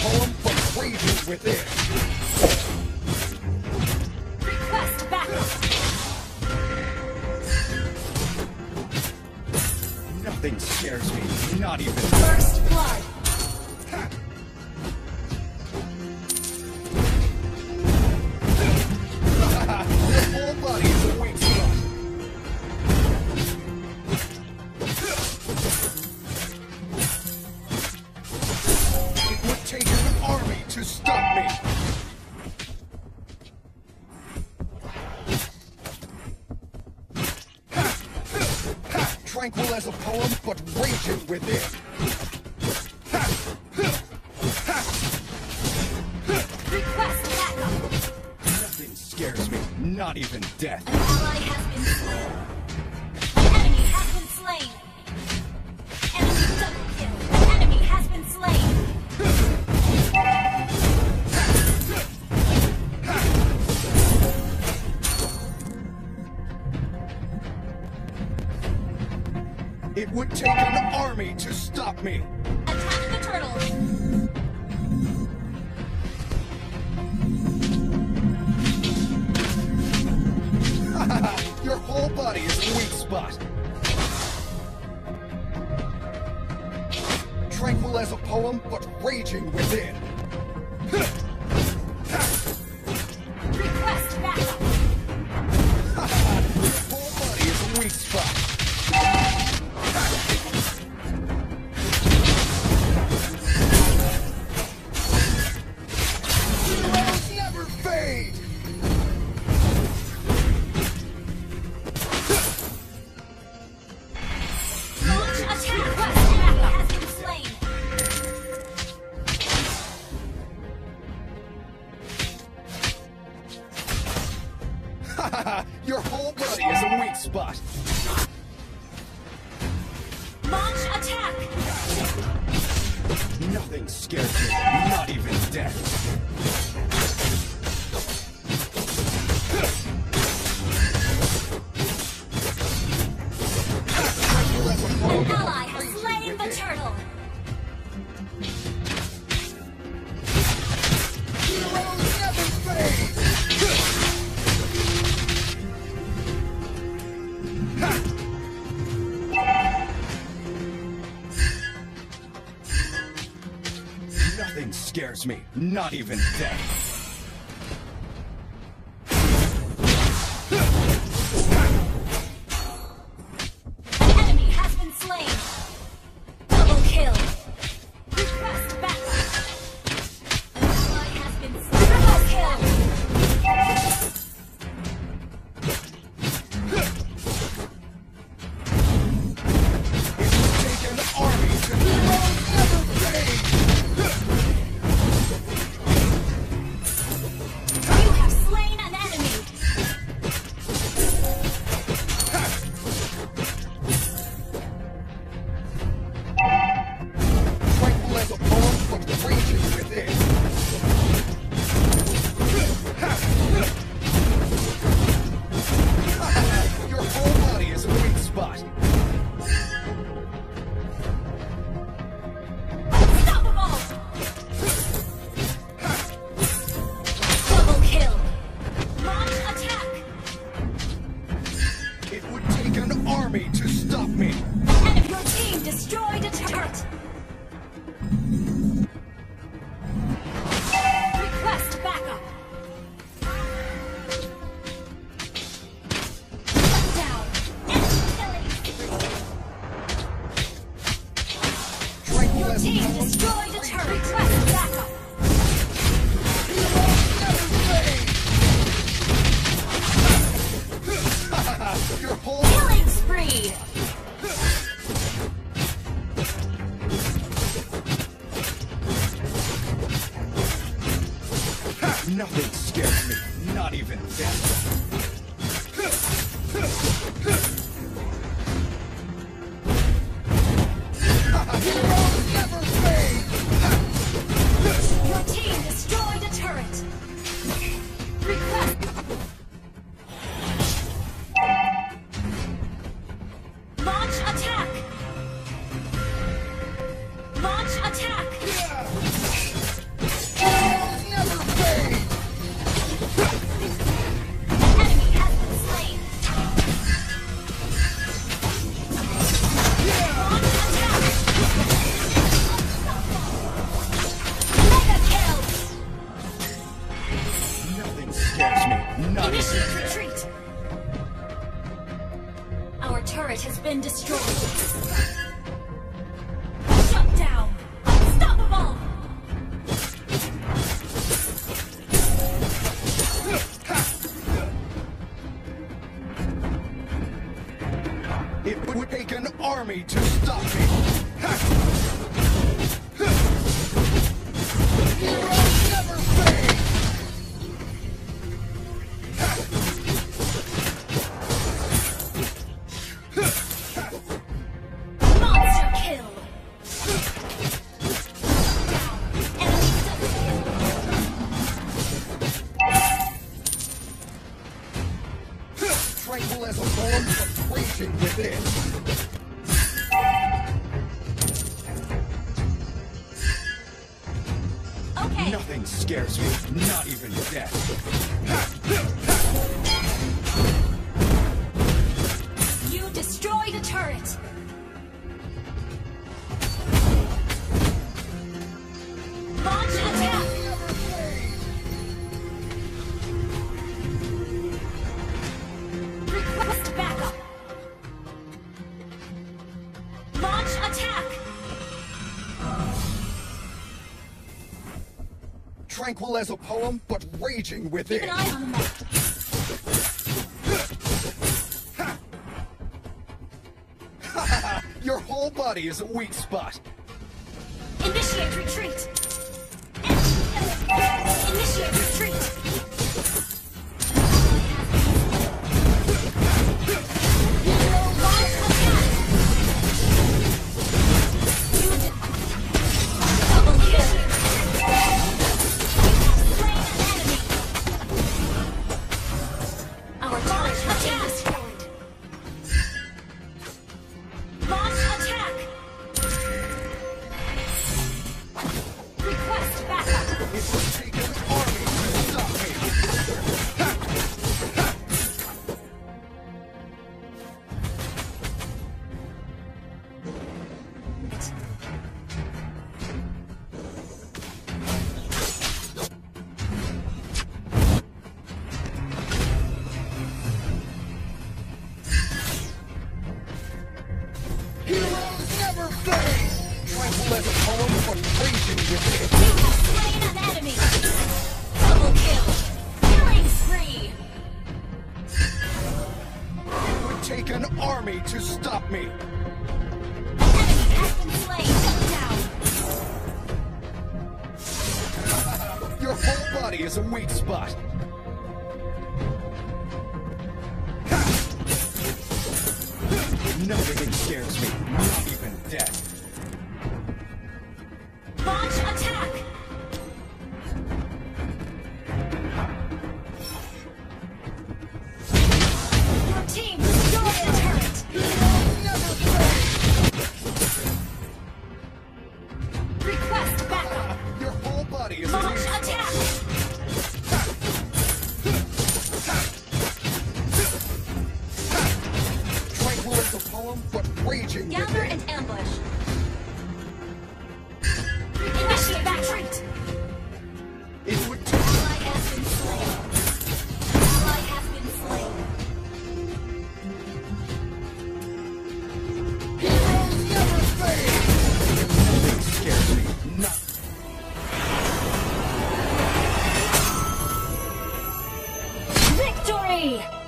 poem, but raging within. Request backup. Nothing scares me, not even First blood. Your whole body is a weak spot. It would take an army to stop me. Tranquil as a poem, but raging within. Request backup. Nothing scares me, not even death. An ally has been slain. An enemy has been slain. Enemy double kill. An enemy has been slain. It would take an army to stop me. Attack the turtle. Your whole body is a weak spot. Tranquil as a poem, but raging within. Request backup. Your whole body is a weak spot. Heroes never fade. Launch attack. Request backup has been slain. Your whole body is a weak spot. Launch attack. Nothing scares me, not even death. An ally has slain the turtle. Heroes never fade. Nothing scares me, not even death. An enemy has been slain. Double kill. Request backup. An ally has been slain. Triple kill. It would take an army to heroes never fade. You have slain an enemy. Tranquil as a poem, but raging within. Your whole body is a weak spot. Unstoppable. Double kill. Launch attack. It would take an army to stop me. And your team destroyed a turret. Request backup. Shut down. Enemy killing. Tranquil Your as a team poem, destroyed a turret. Request backup. heroes never fade. Your whole Killing spree. Nothing scares me, not even death. Heroes never fade. Your team destroyed a turret. Request. Launch attack. Launch attack. stop me. Heroes never fade. Monster kill. Enemy double kill. Tranquil as a poem, but raging within. Okay. Nothing scares me, not even death. You destroyed a turret. Launch attack. Request backup. Launch attack. Tranquil as a poem, but raging Keep within. an eye on the map. Your whole body is a weak spot. Initiate retreat. Initiate retreat. Launch attack. Double kill. Slain an enemy. Our launch attack. Launch attack. Request backup. It will take an army to stop me. Heroes never fade. Tranquil as a poem, but raging within. You have slain an enemy. Double kill. Killing spree. It would take an army to stop me. Enemy has been slain. Down. Your whole body is a weak spot. Nothing scares me, not even death. Launch attack. Your team destroyed a turret. Never fade. Request backup. Your whole body is a Launch weak spot. attack. Tranquil as a poem, but raging Gather within. and ambush. Initiate retreat. It would take Ally has been slain. Ally has been slain. heroes never fade. Nothing scares me, not Victory!